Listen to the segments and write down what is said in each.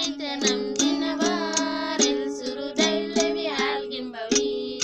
Tenam binabar el surudel bi algimbawi.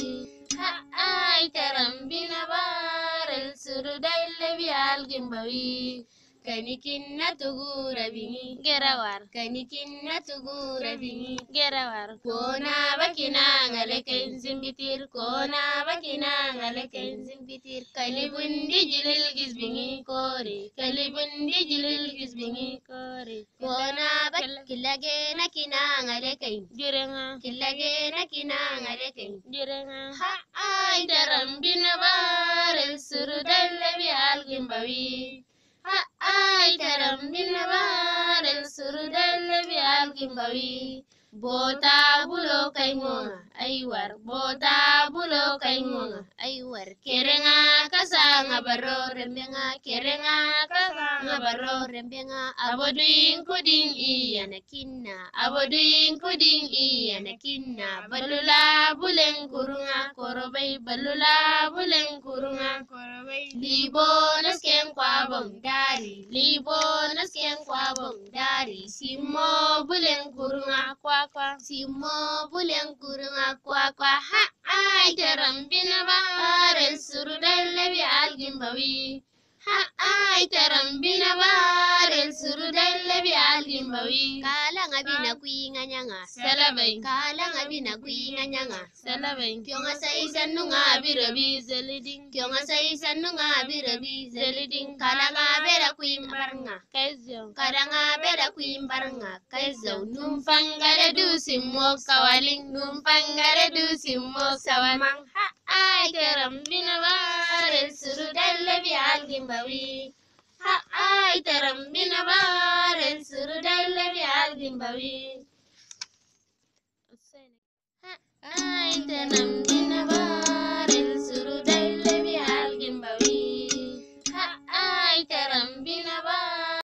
Ai teram binabar el surudel bi algimbawi. Kanikin na tugura bingi gerawar. Kanikin na tugura bingi gerawar. Kona bakina ngale kenzim bitir. Kona bakina ngale kenzim bitir. Kalibundi jilil gizbingi kore. Kalibundi jilil gizbingi kore. Kona bakilage na kina ngale kay jirenga. Kilage na kina ngale kay jirenga. Ha ay daram binabar el surudel bi algimbawi. Ai taram binabar el surudel bi algimbawi. Bota bulo kaingonga aiwar. Bota bulo kaingonga aiwar. Kerenga kasanga baro rembenga. Kerenga kasanga baro rembenga. Aboduin kuding iya nakinna. Aboduin kuding iya nakinna. Balula buleng kurunga korobai. Balula buleng kurunga korobai. Libo nasken kwabong dari. Libo nasken kwabong dari. Simo buleng kurunga kwa. Simo buleng kurunga kwa. Ha ay taram binabar el surudel bi algimbawi. Ha ay taram binabar el surudel bi algimbawi. Kala ngabina kuinga nyanga salabay. Kala ngabina kuinga nyanga salabay. Kyonga saisan nunga birabi zeliding. Kyonga saisan nunga birabi zeliding. Kala ngabera kuimbaranga kaizo. Kala ngabera kuimbaranga kaizo. Numpangare du simmo kawaling. Numpangare du simmo sawamang. Ha ay taram binabar el surudel bi algimbawi. Ha ay taram binabar el surudel bi algimbawi. Ha ay taram